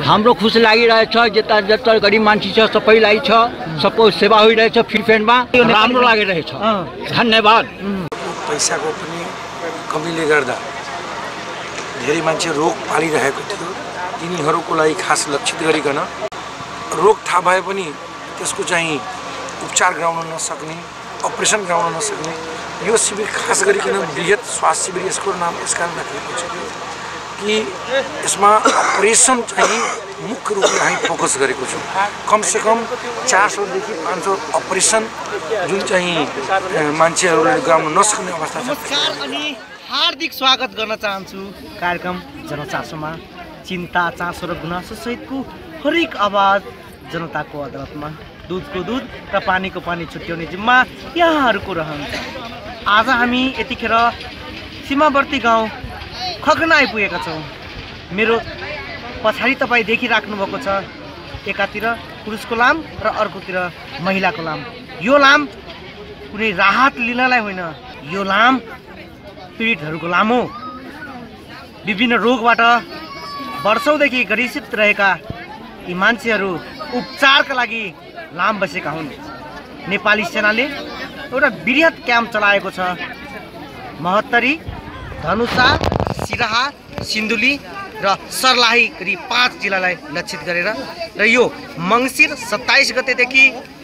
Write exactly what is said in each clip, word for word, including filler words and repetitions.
हाम्रो खुसी लागिरहेछ जता जता गरिब मान्छे छ सबैलाई छ सबको सेवा होइरहेछ फिरफेनमा राम्रो लागिरहेछ धन्यवाद। पैसाको पनि कमीले गर्दा धेरै मान्छे रोग पालिरहेको थियो तिनीहरूको लागि खास लक्षित गरिकन रोग थाहा भए पनि त्यसको चाहिँ उपचार गराउन नसक्ने अपरेसन गराउन नसक्ने यो शिविर खास गरिकन बृहत स्वास्थ्य शिविर यसको नाम यसकारण राखिएको छ कि यसमा अपरेसन चाहिँ मुख्य रूपले हामी फोकस गरेको छौँ। कमसेकम चार सौदेखि पाँच सौ अपरेसन जुन चाहिँ मान्छेहरूले गराउन नसक्ने अवस्था छ। अनि हार्दिक स्वागत गर्न चाहन्छु कार्यक्रम जनचासोमा चिन्ता चासो र गुनासो सहितको हरेक आवाज जनताको अदालतमा दुधको दुध र पानीको पानी छुट्याउने जिम्मा यहाँहरूको रहन्छ। आज हामी यतिखेर सीमावर्ती गाउँ खगना आइपुगेका छौँ। मेरो पछाडि तपाईँ देखिराख्नु भएको छ एकातिर पुरुषको लाम र अर्कोतिर महिलाको लाम। यो लाम कुनै राहत लिनलाई होइन, यो लाम पीडितहरूको लाम हो। विभिन्न रोगबाट वर्षौँदेखि ग्रसित रहेका यी मान्छेहरू उपचारका लागि लाम बसेका हुन्। नेपाली सेनाले एउटा बृहत क्याम्प चलाएको छ। महोत्तरी, धनुषा, सिराहा, सिन्धुली र सर्लाही गरी पाँच जिल्लालाई लक्षित गरेर र यो मङ्सिर सत्ताइस गतेदेखि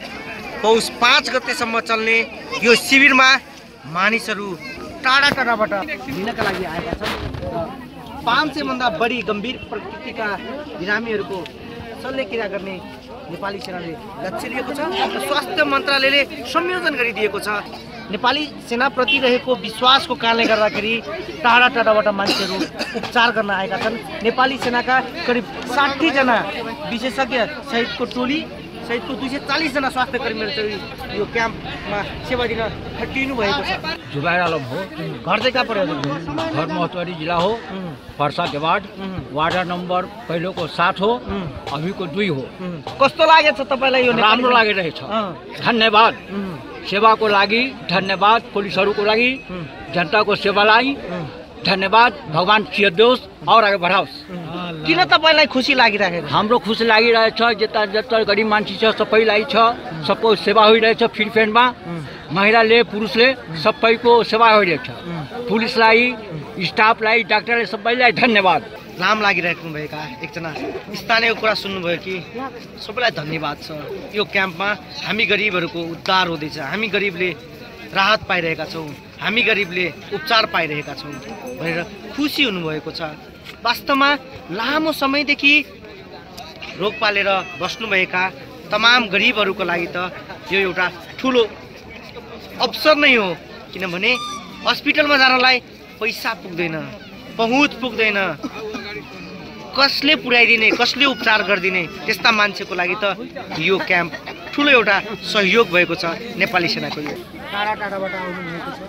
पौष पाँच गतेसम्म चल्ने यो शिविरमा मानिसहरू टाढा टाढाबाट लिनका लागि आएका छन्। पाँच सयभन्दा बढी गम्भीर प्रकृतिका बिरामीहरूको शल्यक्रिया गर्ने नेपाली सेनाले लक्ष्य लिएको छ र स्वास्थ्य मन्त्रालयले संयोजन गरिदिएको छ। नेपाली सेनाप्रति रहेको विश्वासको कारणले गर्दाखेरि टाढा टाढाबाट मान्छेहरू उपचार गर्न आएका छन्। नेपाली सेनाका करिब साठीजना विशेषज्ञ सहितको टोली सहितको दुई सय चालिसजना स्वास्थ्य कर्मीहरू चाहिँ यो क्याम्पमा सेवा दिन खटिनु भएको छ। जुबाइर आलम हो। घर चाहिँ कहाँ पर्यो? घर महोत्तरी जिला हो, पर्सा के वार्ड वार्ड नम्बर पहिलोको सात हो, अभिको दुई हो। कस्तो लागेछ तपाईँलाई यो? राम्रो लागिरहेछ धन्यवाद। सेवाको लागि धन्यवाद, पुलिसहरूको लागि जनताको सेवालाई धन्यवाद। भगवान सियोस् और आगे बढाओस्। किन तपाईँलाई खुसी लागिरहेको? हाम्रो खुसी लागिरहेछ जता जता गरिब मान्छे छ सबैलाई छ सबको सेवा होइरहेछ फिरफेनमा महिलाले पुरुषले सबैको सेवा होइरहेछ। पुलिसलाई स्टाफलाई डाक्टरलाई सबैलाई धन्यवाद। लाम लागिरहेको भएका एकजना स्थानीयको कुरा सुन्नुभयो कि सबैलाई धन्यवाद छ। यो क्याम्पमा हामी गरिबहरूको उद्धार हुँदैछ, हामी गरिबले राहत पाइरहेका छौँ, हामी गरिबले उपचार पाइरहेका छौँ भनेर खुसी हुनुभएको छ। वास्तवमा लामो समयदेखि रोग पालेर बस्नुभएका तमाम गरिबहरूको लागि त यो एउटा ठुलो अवसर नै हो। किनभने हस्पिटलमा जानलाई पैसा पुग्दैन, पहुँच पुग्दैन, कसले पुर्याइदिने कसले उपचार गरिदिने त्यस्ता मान्छेको लागि त यो क्याम्प ठुलो एउटा सहयोग भएको छ नेपाली सेनाको। यो टाढा टाढाबाट आउनुभएको छ।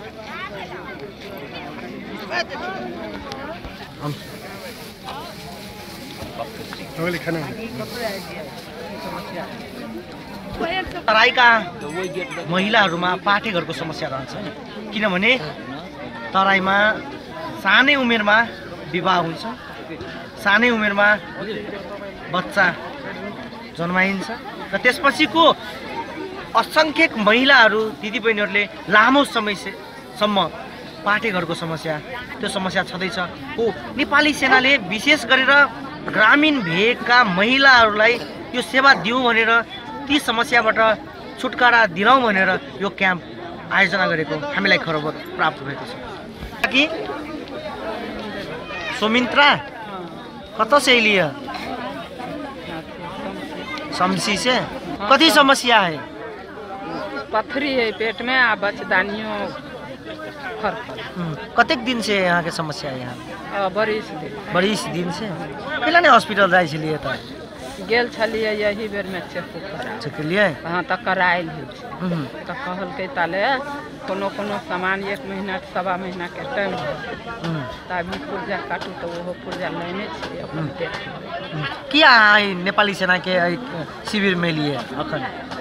तराईका महिलाहरूमा पाठेघरको समस्या रहन्छ। किनभने तराईमा सानै उमेरमा विवाह हुन्छ, सानै उमेरमा बच्चा जन्माइन्छ र त्यसपछिको असङ्ख्यक महिलाहरू दिदीबहिनीहरूले लामो समयसम्म पाठेघरको समस्या त्यो समस्या छँदैछ हो। नेपाली सेनाले विशेष गरेर ग्रामीण भेगका महिलाहरूलाई यो सेवा दिउँ भनेर ती समस्याबाट छुटकारा दिलाउँ भनेर यो क्याम्प आयोजना गरेको हामीलाई खबर प्राप्त भएको छ कि सुमित्रा कतौ से लिया समसी से कथी समस्या है? पथरी है पेट में आ बचदानियों फर। कतेक दिन से यहाँ के समस्या है? यहाँ बड़ी दिन बड़ी दिन से पहले ने हॉस्पिटल जाए से लिए था गेल छलिए यही बेर में चेक करा चेक लिए हाँ तक कराइल है तो कहल के ताले कोनो कोनो सामान एक महीना सवा महीना के टाइम तभी पुर्जा काटू तो वो पुर्जा लेने छे अपन देख क्या नेपाली सेना के शिविर में लिए अखन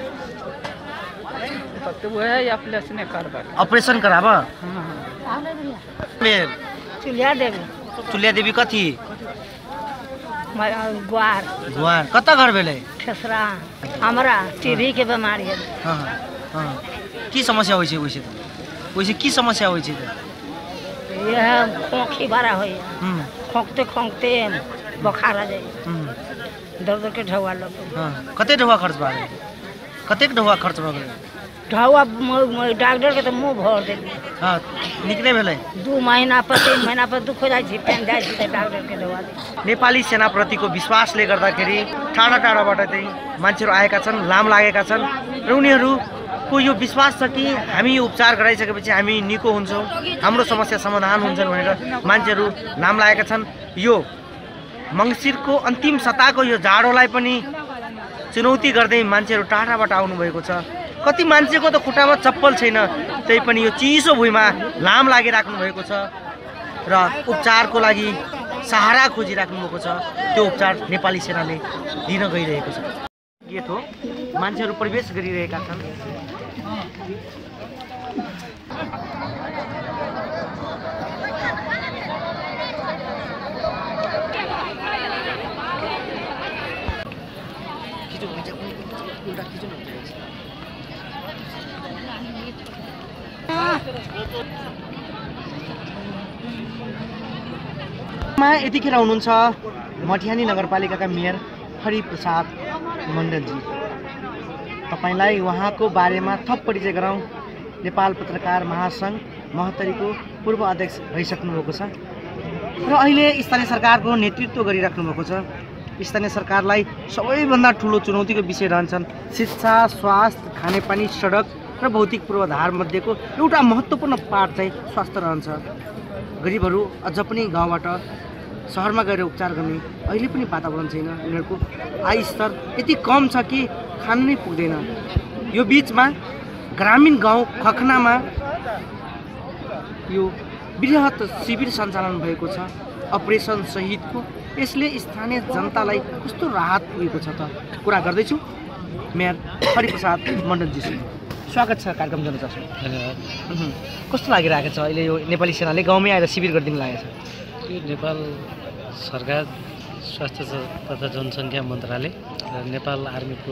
तो वो है ऑपरेशन करबा ऑपरेशन कराबा। चुलिया देवी चुलिया देवी कथी ग्वार गुहार कता घर भेलै खेसरा हमरा टीबी के बीमारी है हाँ हाँ की समस्या होइ छै ओइसे त ओइसे की समस्या होइ छै त यह खोखी बड़ा हो हम्म खोखते खोखते बुखार आ जाए हम्म दर्द के ढौआ लग हाँ कते ढौआ खर्च भए गेलै कतेक ढौआ खर्च भए गेलै ढौआ डॉक्टर के तो मुँह भर देली हाँ नीक नहि भेलै दू महीना पर तीन महीना पर दुख हो जाइ छै पेन जाइ छै डॉक्टर के दवा दे नेपाली सेनाप्रतिको विश्वासले गर्दाखेरि टाढा टाढाबाट चाहिँ मान्छेहरू आएका छन् लाम लागेका छन् र उनीहरूको यो विश्वास छ कि हामी यो उपचार गराइसकेपछि हामी निको हुन्छौँ हाम्रो समस्या समाधान हुन्छन् भनेर मान्छेहरू लाम लागेका छन् यो मङ्सिरको अन्तिम सताको यो जाडोलाई पनि चुनौती गर्दै मान्छेहरू टाढाबाट आउनुभएको छ कति मान्छेको त खुट्टामा चप्पल छैन त्यही पनि यो चिसो भुइँमा लाम लागिराख्नु भएको छ र उपचारको लागि सहारा खोजिराख्नु भएको छ त्यो उपचार नेपाली सेनाले दिन गइरहेको छ गेट हो मान्छेहरू प्रवेश गरिरहेका छन् यतिखेर हुनुहुन्छ मटिहानी नगरपालिकाका मेयर हरिप्रसाद मण्डलजी तपाईलाई उहाँको बारेमा थप परिचय गराउँ नेपाल पत्रकार महासङ्घ महोत्तरीको पूर्व अध्यक्ष रहिसक्नु भएको छ र अहिले स्थानीय सरकारको नेतृत्व गरिराख्नु भएको छ स्थानीय सरकारलाई सबैभन्दा ठुलो चुनौतीको विषय रहन्छन् शिक्षा स्वास्थ्य खानेपानी सडक र भौतिक पूर्वाधार मध्येको एउटा महत्त्वपूर्ण पार्ट चाहिँ स्वास्थ्य रहन्छ गरिबहरू अझ पनि गाउँबाट सहरमा गएर उपचार गर्ने अहिले पनि वातावरण छैन उनीहरूको आय स्तर यति कम छ कि खान नै पुग्दैन यो बिचमा ग्रामीण गाउँ खखनामा यो बृहत शिविर सञ्चालन भएको छ अपरेसन सहितको यसले स्थानीय जनतालाई कस्तो राहत पुगेको छ त कुरा गर्दैछु मेयर हरिप्रसाद मण्डलजीसँग स्वागत छ कार्यक्रम जनचर्चा धन्यवाद कस्तो लागिरहेको छ अहिले यो नेपाली सेनाले गाउँमै आएर शिविर गरिदिनु लागेको छ यो नेपाल सरकार स्वास्थ्य तथा जनसङ्ख्या मन्त्रालय र नेपाल आर्मीको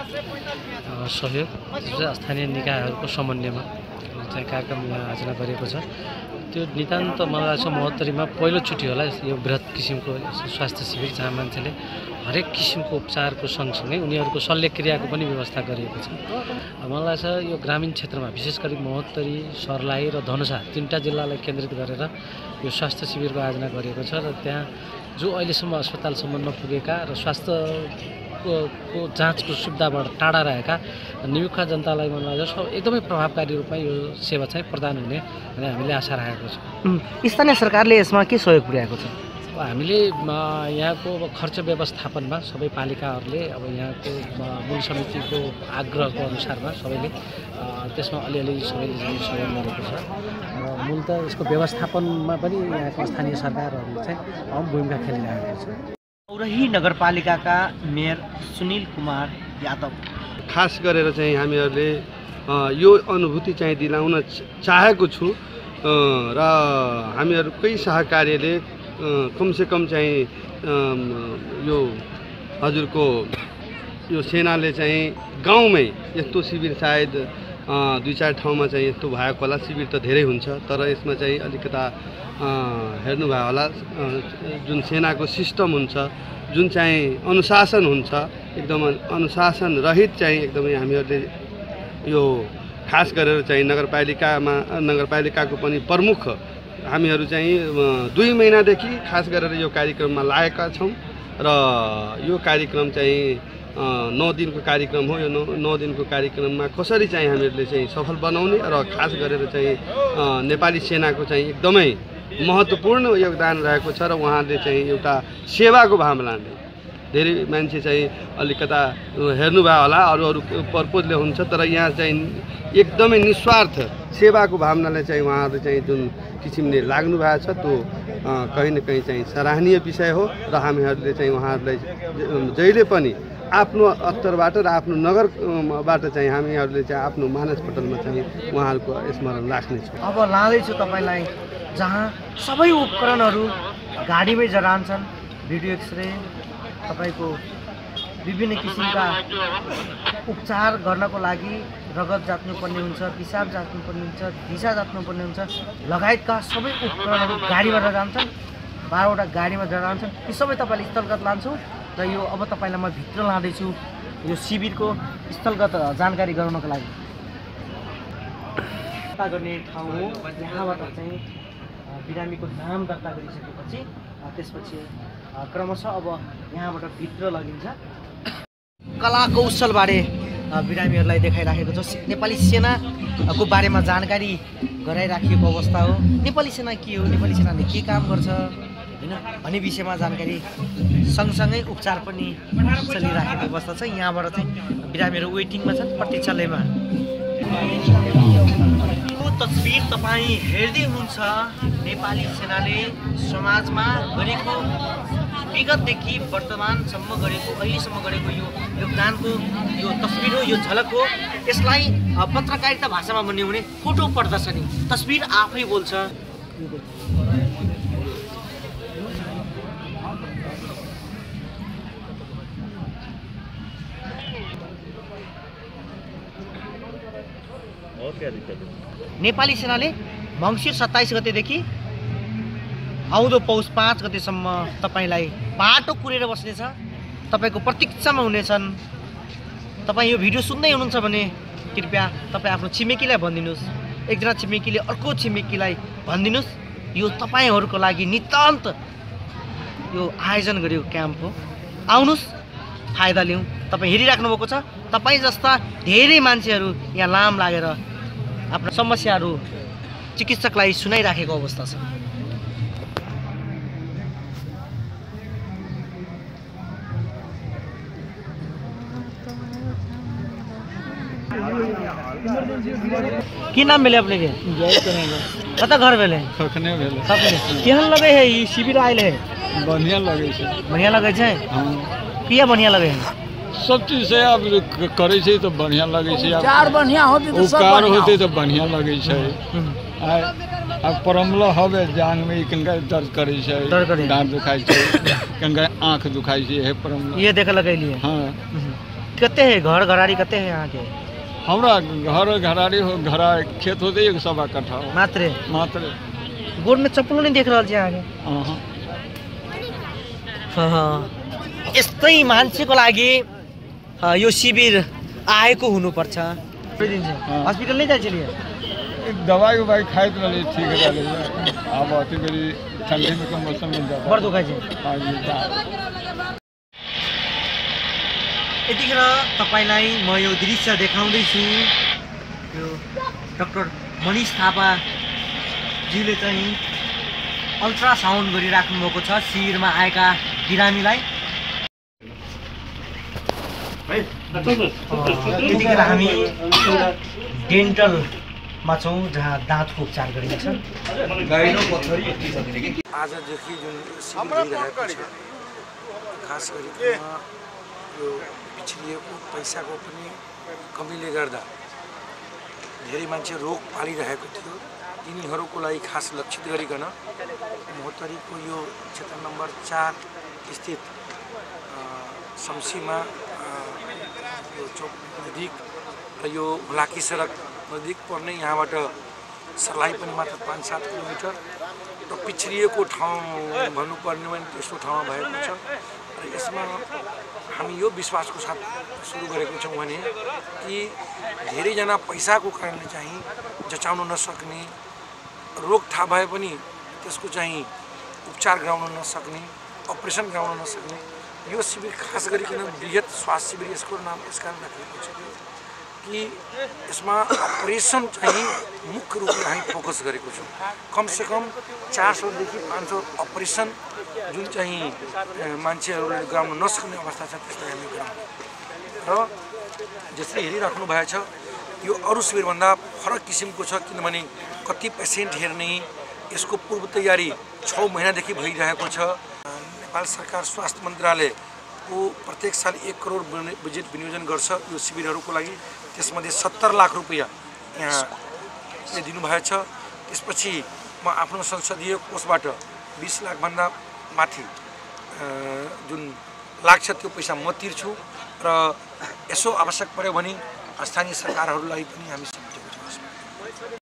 सहयोग स्थानीय निकायहरूको समन्वयमा चाहिँ कार्यक्रम यहाँ आयोजना गरिएको छ त्यो नितान्त मलाई लाग्छ महोत्तरीमा पहिलोचोटि होला यो बृहत किसिमको स्वास्थ्य शिविर जहाँ मान्छेले हरेक किसिमको उपचारको सँगसँगै उनीहरूको शल्यक्रियाको पनि व्यवस्था गरिएको छ मलाई लाग्छ यो ग्रामीण क्षेत्रमा विशेष गरी महोत्तरी सर्लाही र धनुषा तिनवटा जिल्लालाई केन्द्रित गरेर यो स्वास्थ्य शिविरको आयोजना गरिएको छ र त्यहाँ जो अहिलेसम्म अस्पतालसम्म नपुगेका र स्वास्थ्यको को जाँचको सुविधाबाट टाढा रहेका नियुक्ता जनतालाई मलाई लाग्छ एकदमै प्रभावकारी रूपमा यो सेवा चाहिँ प्रदान हुने भन्ने हामीले आशा राखेको छौँ स्थानीय सरकारले यसमा के सहयोग पुर्याएको छ हामीले यहाँको खर्च व्यवस्थापनमा सबै पालिकाहरूले अब यहाँको मूल समितिको आग्रहको अनुसारमा सबैले त्यसमा अलिअलि सबैले सहयोग गरेको छ र मूल त यसको व्यवस्थापनमा पनि यहाँको स्थानीय सरकारहरूले चाहिँ अहम भूमिका खेलिरहेको छ औरही नगरपालिकाका मेयर सुनिल कुमार यादव खास गरेर चाहिँ हामीहरूले यो अनुभूति चाहिँ दिलाउन चाहेको छु र हामीहरूकै सहकार्यले कमसेकम चाहिँ यो हजुरको यो सेनाले चाहिँ गाउँमै यस्तो शिविर सायद दुई चार ठाउँमा चाहिँ यस्तो भएको होला शिविर त धेरै हुन्छ तर यसमा चाहिँ अलिकता हेर्नुभयो होला जुन सेनाको सिस्टम हुन्छ जुन चाहिँ अनुशासन हुन्छ एकदम अनुशासन रहित चाहिँ एकदमै हामीहरूले यो खास गरेर चाहिँ नगरपालिकामा नगरपालिकाको पनि प्रमुख हामीहरू चाहिँ दुई महिनादेखि खास गरेर यो कार्यक्रममा लागेका छौँ र यो कार्यक्रम चाहिँ नौ दिनको कार्यक्रम हो यो नौ नौ दिनको कार्यक्रममा कसरी चाहिँ हामीहरूले चाहिँ सफल बनाउने र खास गरेर चाहिँ नेपाली सेनाको चाहिँ एकदमै महत्त्वपूर्ण योगदान रहेको छ र उहाँले चाहिँ एउटा सेवाको भावना लाने धेरै मान्छे चाहिँ अलिकता हेर्नुभयो होला अरू अरू पर्पोजले हुन्छ तर यहाँ चाहिँ एकदमै निस्वार्थ सेवाको भावनाले चाहिँ उहाँहरूले चाहिँ जुन किसिमले लाग्नु भएको छ त्यो कहीँ न कहीँ चाहिँ सराहनीय विषय हो र हामीहरूले चाहिँ उहाँहरूलाई जहिले पनि आफ्नो अत्तरबाट र आफ्नो नगरबाट चाहिँ हामीहरूले चाहिँ आफ्नो मानसपटलमा चाहिँ उहाँहरूको स्मरण राख्नेछौँ अब लाँदैछु तपाईँलाई जहाँ सबै उपकरणहरू गाडीमै जरान्छन् भिडियो एक्सरे तपाईँको विभिन्न किसिमका उपचार गर्नको लागि रगत जाच्नुपर्ने हुन्छ, पिसाब जाच्नुपर्ने हुन्छ, दिशा जाच्नुपर्ने हुन्छ, लगायतका सबै उपकरणहरू गाडीमा जान्छन्। बाह्रवटा गाडीमा जान्छन्। ती सबै तपाईँले स्थलगत लान्छौँ र यो अब तपाईँलाई म भित्र लाँदैछु यो शिविरको स्थलगत जानकारी गराउनको लागि। दर्ता गर्ने ठाउँ हो। यहाँबाट चाहिँ बिरामीको नाम दर्ता गरिसकेपछि त्यसपछि क्रमशः अब यहाँबाट भित्र लगिन्छ। कला कौशलबारे बिरामीहरूलाई देखाइराखेको छ। नेपाली सेनाको बारेमा जानकारी गराइराखिएको अवस्था हो। नेपाली सेना के हो, नेपाली सेनाले के काम गर्छ होइन भन्ने विषयमा जानकारी सँगसँगै उपचार पनि चलिराखेको अवस्था छ। यहाँबाट चाहिँ बिरामीहरू वेटिङमा छन्, प्रतीक्षालयमा। यो तस्बिर तपाईँ हेर्दै हुनुहुन्छ। नेपाली सेनाले समाजमा गरेको विगतदेखि वर्तमानसम्म गरेको अहिलेसम्म गरेको यो योगदानको यो तस्बिर हो, यो झलक हो। यसलाई पत्रकारिता भाषामा भन्ने भने फोटो प्रदर्शनी। तस्बिर आफै बोल्छ। नेपाली सेनाले मङ्सिर सत्ताइस गतेदेखि आउँदो पौष पाँच गतेसम्म तपाईँलाई बाटो कुरेर बस्नेछ। तपाईँको प्रतीक्षामा हुनेछन्। तपाईँ यो भिडियो सुन्दै हुनुहुन्छ भने कृपया तपाईँ आफ्नो छिमेकीलाई भनिदिनुहोस्, एकजना छिमेकीले अर्को छिमेकीलाई भनिदिनुहोस्। यो तपाईँहरूको लागि नितान्त यो आयोजन गरिएको क्याम्प हो। आउनुहोस्, फाइदा लिउँ। तपाईँ हेरिराख्नु भएको छ, तपाईँ जस्ता धेरै मान्छेहरू यहाँ लाम लागेर आफ्नो समस्याहरू चिकित्सकलाई सुनाइराखेको अवस्था छ। की नाम भेले अपने के? कता घर भेले? सखने भेले। सखने केहन लगे है ई शिविर आइल है? बढ़िया लगे छै। बढ़िया लगे छै? हां। किया बढ़िया लगे है? सब चीज से अब करे छै तो बढ़िया लगे छै। उपचार बढ़िया होते तो सब उपचार होते तो बढ़िया लगे छै। आ अब प्रॉब्लम होवे जांग में कनका दर्द करे छै, दांत दुखाई छै, कनका आंख दुखाई छै, है प्रॉब्लम। ये देख लगैलिए। हां। कते है घर घराड़ी कते है यहाँ के? हमरा घर घराड़ी हो, घरा खेत होते एक सवा कट्ठा मात्र मात्र। गोड़ में चप्पल नहीं देख रहल छै यहाँ के? हां हां। यस्तै मान्छेको लागि यो शिविर आएको हुनुपर्छ। हस्पिटल नहीं जाए चलिए? दवाई उवाई खाए तो ठीक रहे। अब अति बेरी ठंडी में के मौसम में ज्यादा बड़ दुखाइ छै। हां जी। यतिखेर तपाईलाई म यो दृश्य देखाउँदैछु। यो डाक्टर मनिष थापा जीले चाहिँ अल्ट्रासाउन्ड गरिराख्नु भएको छ शिविरमा आएका बिरामीलाई। यतिखेर हामी डेन्टलमा छौँ जहाँ दाँतको उपचार गरिन्छ। आजदेखि जुन शिविर भइरहेको छ खास गरी यो पिछडिएको पैसाको पनि कमीले गर्दा धेरै मान्छे रोग पालिरहेको थियो। तिनीहरूको लागि खास लक्षित गरिकन महोत्तरीको यो क्षेत्र नम्बर चार स्थित शमसीमा यो चौक नजिक र यो हुलाकी सडक नजिक पर्ने यहाँबाट सर्लाही पनि मात्र पाँच सात किलोमिटर र पिछडिएको ठाउँ भन्नुपर्ने भने त्यस्तो ठाउँमा भएको छ। र यसमा हामी यो विश्वासको साथ सुरु गरेको छौँ भने कि धेरैजना पैसाको कारणले चाहिँ जचाउन नसक्ने, रोग थाहा भए पनि त्यसको चाहिँ उपचार गराउन नसक्ने, अपरेसन गराउन नसक्ने यो शिविर खास गरिकन बृहत स्वास्थ्य शिविर यसको नाम यस कारण राखिएको छ कि यसमा अपरेसन चाहिँ मुख्य रूपमा हामी फोकस गरेको छौँ। कमसेकम चार सौदेखि पाँच सौ अपरेसन जुन चाहिँ मान्छेहरूले गराउन नसक्ने अवस्था छ त्यसलाई हामी गराउँछौँ। र जसले हेरिराख्नु भएको छ यो अरू शिविरभन्दा फरक किसिमको छ किनभने कति पेसेन्ट हेर्ने यसको पूर्व तयारी छ महिनादेखि भइरहेको छ। नेपाल सरकार स्वास्थ्य मन्त्रालयको प्रत्येक साल एक करोड बजेट विनियोजन गर्छ यो शिविरहरूको लागि। त्यसमध्ये सत्तर लाख रुपियाँ यहाँले दिनुभएको छ। त्यसपछि म आफ्नो संसदीय कोषबाट बिस लाखभन्दा माथि जुन लाग्छ त्यो पैसा म तिर्छु र यसो आवश्यक पर्यो भने स्थानीय सरकारहरूलाई पनि हामी